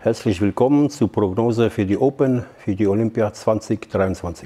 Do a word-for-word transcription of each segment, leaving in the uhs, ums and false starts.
Herzlich willkommen zur Prognose für die Open, für die Olympia zwanzig dreiundzwanzig.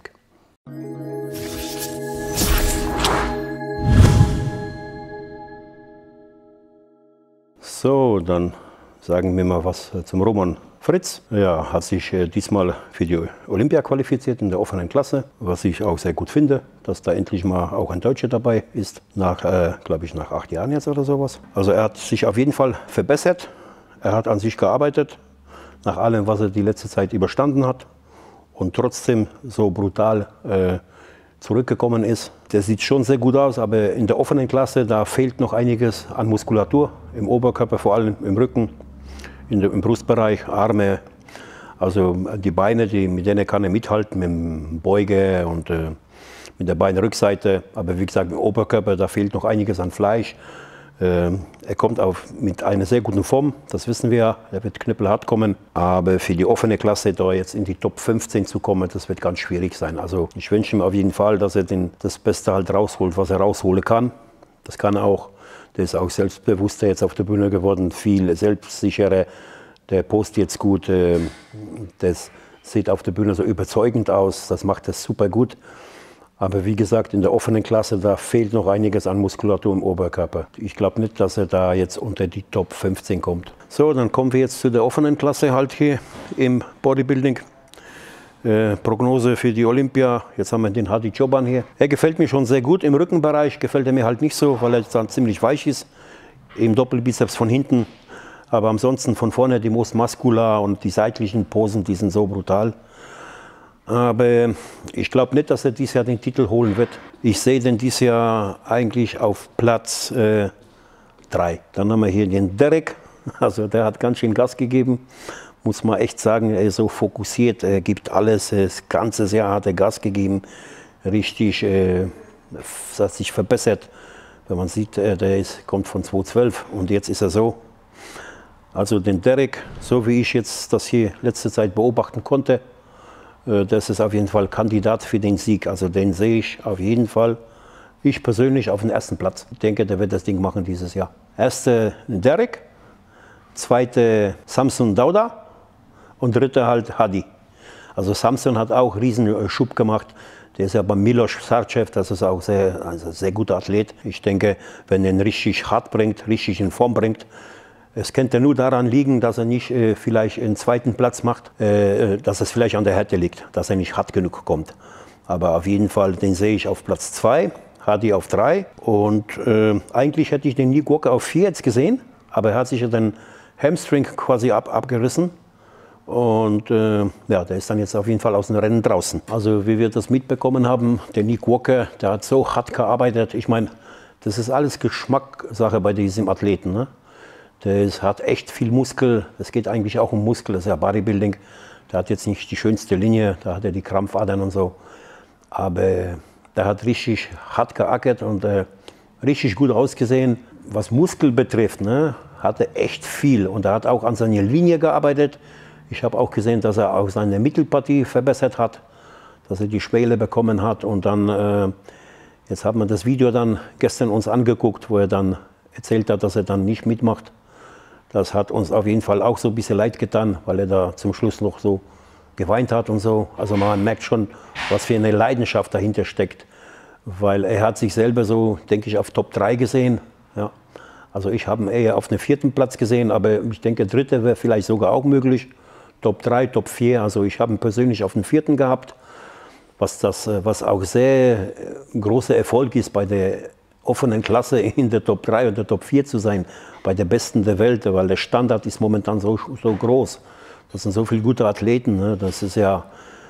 So, dann sagen wir mal was zum Roman Fritz. Er hat sich äh, diesmal für die Olympia qualifiziert in der offenen Klasse, was ich auch sehr gut finde, dass da endlich mal auch ein Deutscher dabei ist, nach, äh, glaube ich, nach acht Jahren jetzt oder sowas. Also er hat sich auf jeden Fall verbessert, er hat an sich gearbeitet, nach allem, was er die letzte Zeit überstanden hat und trotzdem so brutal äh, zurückgekommen ist. Der sieht schon sehr gut aus, aber in der offenen Klasse, da fehlt noch einiges an Muskulatur, im Oberkörper, vor allem im Rücken. In der, im Brustbereich, Arme, also die Beine, die, mit denen kann er mithalten, mit dem Beuge und äh, mit der Beinrückseite. Aber wie gesagt, im Oberkörper, da fehlt noch einiges an Fleisch. Äh, er kommt auf, mit einer sehr guten Form, das wissen wir, er wird knüppelhart kommen. Aber für die offene Klasse, da jetzt in die Top fünfzehn zu kommen, das wird ganz schwierig sein. Also ich wünsche ihm auf jeden Fall, dass er den, das Beste halt rausholt, was er rausholen kann. Das kann er auch. Der ist auch selbstbewusster jetzt auf der Bühne geworden, viel selbstsicherer. Der postet jetzt gut, das sieht auf der Bühne so überzeugend aus, das macht das super gut. Aber wie gesagt, in der offenen Klasse, da fehlt noch einiges an Muskulatur im Oberkörper. Ich glaube nicht, dass er da jetzt unter die Top fünfzehn kommt. So, dann kommen wir jetzt zu der offenen Klasse halt hier im Bodybuilding. Äh, Prognose für die Olympia, jetzt haben wir den Hadi Çoban hier. Er gefällt mir schon sehr gut, im Rückenbereich gefällt er mir halt nicht so, weil er dann ziemlich weich ist. Im Doppelbizeps von hinten, aber ansonsten von vorne die Most Muscular und die seitlichen Posen, die sind so brutal. Aber ich glaube nicht, dass er dieses Jahr den Titel holen wird. Ich sehe den dieses Jahr eigentlich auf Platz drei. Äh, Dann haben wir hier den Derek, also der hat ganz schön Gas gegeben. Muss man echt sagen, er ist so fokussiert, er gibt alles, das ganze Jahr hat er Gas gegeben, richtig, äh, hat sich verbessert. Wenn man sieht, äh, der ist, kommt von zweitausendzwölf und jetzt ist er so. Also den Derek, so wie ich jetzt das hier letzte Zeit beobachten konnte, äh, das ist auf jeden Fall Kandidat für den Sieg. Also den sehe ich auf jeden Fall, ich persönlich, auf den ersten Platz. Ich denke, der wird das Ding machen dieses Jahr. Erste Derek, zweite Samson Dauda. Und dritte halt Hadi. Also Samson hat auch riesen Schub gemacht. Der ist ja beim Milos Sarcev, das ist auch sehr, also sehr guter Athlet. Ich denke, wenn er ihn richtig hart bringt, richtig in Form bringt, es könnte nur daran liegen, dass er nicht äh, vielleicht einen zweiten Platz macht, äh, dass es vielleicht an der Härte liegt, dass er nicht hart genug kommt. Aber auf jeden Fall, den sehe ich auf Platz zwei, Hadi auf drei. Und äh, eigentlich hätte ich den Nick Walker auf vier jetzt gesehen, aber er hat sich ja den Hamstring quasi ab, abgerissen. Und äh, ja, der ist dann jetzt auf jeden Fall aus dem Rennen draußen. Also wie wir das mitbekommen haben, der Nick Walker, der hat so hart gearbeitet. Ich meine, das ist alles Geschmackssache bei diesem Athleten. Ne? Der ist, hat echt viel Muskel. Es geht eigentlich auch um Muskel, das ist ja Bodybuilding. Der hat jetzt nicht die schönste Linie, da hat er die Krampfadern und so. Aber der hat richtig hart geackert und äh, richtig gut ausgesehen. Was Muskel betrifft, ne, hat er echt viel. Und er hat auch an seiner Linie gearbeitet. Ich habe auch gesehen, dass er auch seine Mittelpartie verbessert hat, dass er die Schwelle bekommen hat. Und dann, äh, jetzt hat man das Video dann gestern uns angeguckt, wo er dann erzählt hat, dass er dann nicht mitmacht. Das hat uns auf jeden Fall auch so ein bisschen leid getan, weil er da zum Schluss noch so geweint hat und so. Also man merkt schon, was für eine Leidenschaft dahinter steckt. Weil er hat sich selber so, denke ich, auf Top drei gesehen. Ja. Also ich habe ihn eher auf den vierten Platz gesehen, aber ich denke, dritte wäre vielleicht sogar auch möglich. Top drei, Top vier, also ich habe ihn persönlich auf den vierten gehabt, was, das, was auch sehr großer Erfolg ist, bei der offenen Klasse in der Top drei oder Top vier zu sein, bei der Besten der Welt, weil der Standard ist momentan so, so groß. Das sind so viele gute Athleten, ne? Das ist ja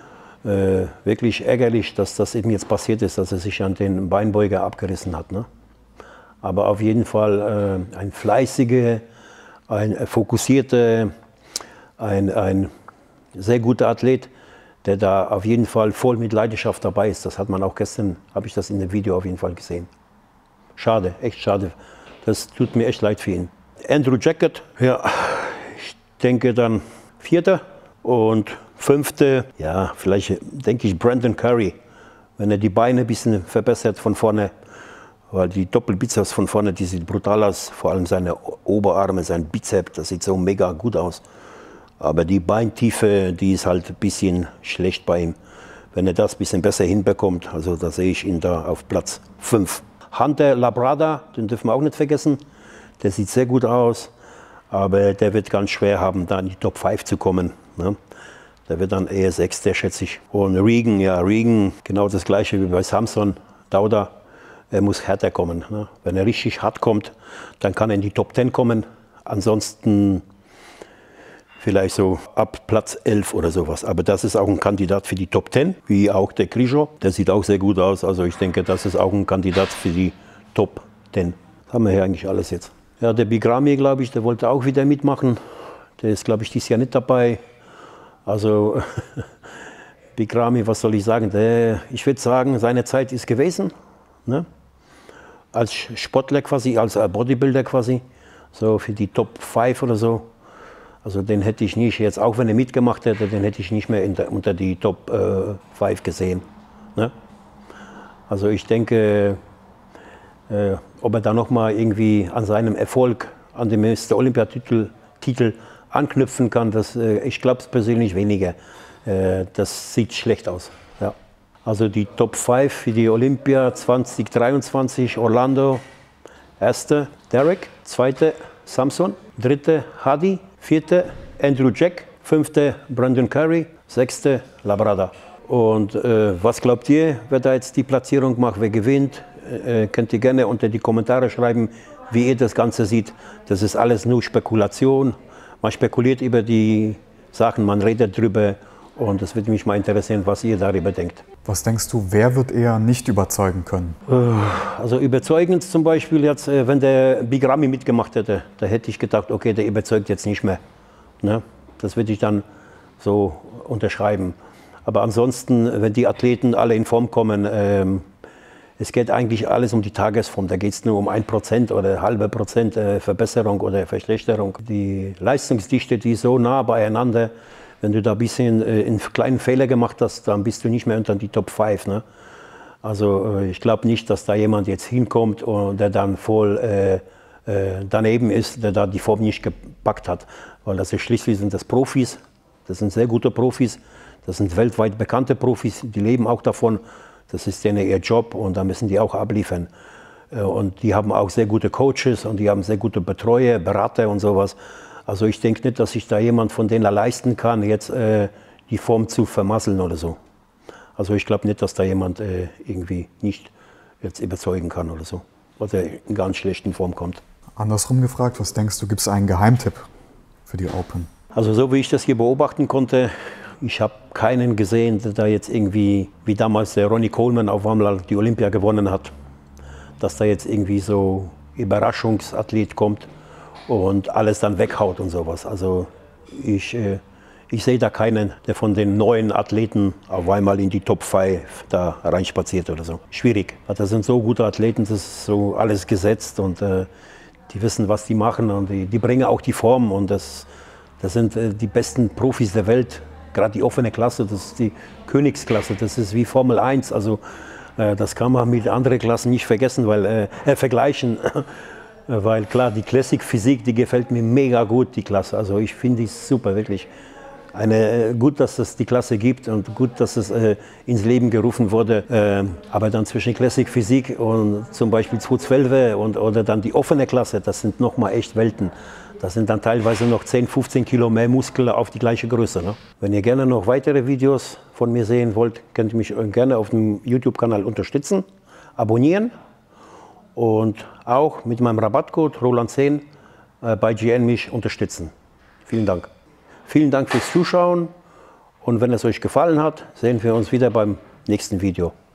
äh, wirklich ärgerlich, dass das eben jetzt passiert ist, dass er sich an den Beinbeuger abgerissen hat. Ne? Aber auf jeden Fall äh, ein fleißiger, ein fokussierter, Ein, ein sehr guter Athlet, der da auf jeden Fall voll mit Leidenschaft dabei ist. Das hat man auch gestern, habe ich das in dem Video auf jeden Fall gesehen. Schade, echt schade. Das tut mir echt leid für ihn. Andrew Jackett, ja, ich denke dann Vierter und Fünfte, ja, vielleicht denke ich Brandon Curry, wenn er die Beine ein bisschen verbessert von vorne, weil die Doppelbizeps von vorne, die sieht brutal aus, vor allem seine Oberarme, sein Bizeps, das sieht so mega gut aus. Aber die Beintiefe, die ist halt ein bisschen schlecht bei ihm. Wenn er das ein bisschen besser hinbekommt, also da sehe ich ihn da auf Platz fünf. Hunter Labrada, den dürfen wir auch nicht vergessen. Der sieht sehr gut aus, aber der wird ganz schwer haben, da in die Top fünf zu kommen. Ne? Der wird dann eher Sechster, schätze ich. Und Regan, ja, Regan, genau das gleiche wie bei Samson, Dauda. Er muss härter kommen. Ne? Wenn er richtig hart kommt, dann kann er in die Top zehn kommen. Ansonsten vielleicht so ab Platz elf oder sowas. Aber das ist auch ein Kandidat für die Top zehn, wie auch der Krijo. Der sieht auch sehr gut aus. Also ich denke, das ist auch ein Kandidat für die Top zehn. Das haben wir hier eigentlich alles jetzt. Ja, der Bigrami, glaube ich, der wollte auch wieder mitmachen. Der ist, glaube ich, dieses Jahr nicht dabei. Also Bigrami, was soll ich sagen? Der, ich würde sagen, seine Zeit ist gewesen. Ne? Als Sportler quasi, als Bodybuilder quasi. So für die Top fünf oder so. Also den hätte ich nicht, jetzt auch wenn er mitgemacht hätte, den hätte ich nicht mehr in der, unter die Top äh, fünf gesehen. Ne? Also ich denke, äh, ob er da nochmal irgendwie an seinem Erfolg, an dem Mister Olympiatitel Titel anknüpfen kann, das, äh, ich glaube es persönlich weniger. Äh, das sieht schlecht aus. Ja. Also die Top fünf für die Olympia zwanzig dreiundzwanzig, Orlando, erster Derek, zweiter Samson, dritter Hadi, vierter Andrew Jack, fünfter Brandon Curry, sechster Labrada. Und äh, was glaubt ihr, wer da jetzt die Platzierung macht, wer gewinnt? Äh, könnt ihr gerne unter die Kommentare schreiben, wie ihr das Ganze seht. Das ist alles nur Spekulation. Man spekuliert über die Sachen, man redet drüber. Und es würde mich mal interessieren, was ihr darüber denkt. Was denkst du, wer wird eher nicht überzeugen können? Also überzeugend zum Beispiel jetzt, wenn der Bigrami mitgemacht hätte, da hätte ich gedacht, okay, der überzeugt jetzt nicht mehr. Ne? Das würde ich dann so unterschreiben. Aber ansonsten, wenn die Athleten alle in Form kommen, ähm, es geht eigentlich alles um die Tagesform. Da geht es nur um ein Prozent oder halbe Prozent äh, Verbesserung oder Verschlechterung. Die Leistungsdichte, die ist so nah beieinander. Wenn du da ein bisschen äh, einen kleinen Fehler gemacht hast, dann bist du nicht mehr unter die Top fünf. Ne? Also äh, ich glaube nicht, dass da jemand jetzt hinkommt und der dann voll äh, äh, daneben ist, der da die Form nicht gepackt hat. Weil das ist schließlich sind das Profis, das sind sehr gute Profis, das sind weltweit bekannte Profis, die leben auch davon. Das ist denen ihr Job und da müssen die auch abliefern. Äh, und die haben auch sehr gute Coaches und die haben sehr gute Betreuer, Berater und sowas. Also ich denke nicht, dass sich da jemand von denen leisten kann, jetzt äh, die Form zu vermasseln oder so. Also ich glaube nicht, dass da jemand äh, irgendwie nicht jetzt überzeugen kann oder so, weil er in ganz schlechten Form kommt. Andersrum gefragt, was denkst du, gibt es einen Geheimtipp für die Open? Also so wie ich das hier beobachten konnte, ich habe keinen gesehen, der da jetzt irgendwie, wie damals der Ronnie Coleman auf einmal die Olympia gewonnen hat, dass da jetzt irgendwie so Überraschungsathlet kommt und alles dann weghaut und sowas. Also ich, äh, ich sehe da keinen, der von den neuen Athleten auf einmal in die Top fünf da reinspaziert oder so. Schwierig. Das sind so gute Athleten, das ist so alles gesetzt und äh, die wissen, was die machen und die, die bringen auch die Form und das, das sind äh, die besten Profis der Welt. Gerade die offene Klasse, das ist die Königsklasse, das ist wie Formel eins. Also äh, das kann man mit anderen Klassen nicht vergessen, weil, äh, äh, vergleichen. Weil klar, die Classic Physik, die gefällt mir mega gut, die Klasse. Also ich finde die super, wirklich. Eine, gut, dass es die Klasse gibt und gut, dass es äh, ins Leben gerufen wurde. Äh, aber dann zwischen Classic Physik und zum Beispiel zweihundertzwölf und, oder dann die offene Klasse, das sind nochmal echt Welten. Das sind dann teilweise noch zehn, fünfzehn Kilo mehr Muskeln auf die gleiche Größe. Ne? Wenn ihr gerne noch weitere Videos von mir sehen wollt, könnt ihr mich gerne auf dem YouTube-Kanal unterstützen, abonnieren. Und auch mit meinem Rabattcode Roland zehn äh, bei G N mich unterstützen. Vielen Dank. Vielen Dank fürs Zuschauen und wenn es euch gefallen hat, sehen wir uns wieder beim nächsten Video.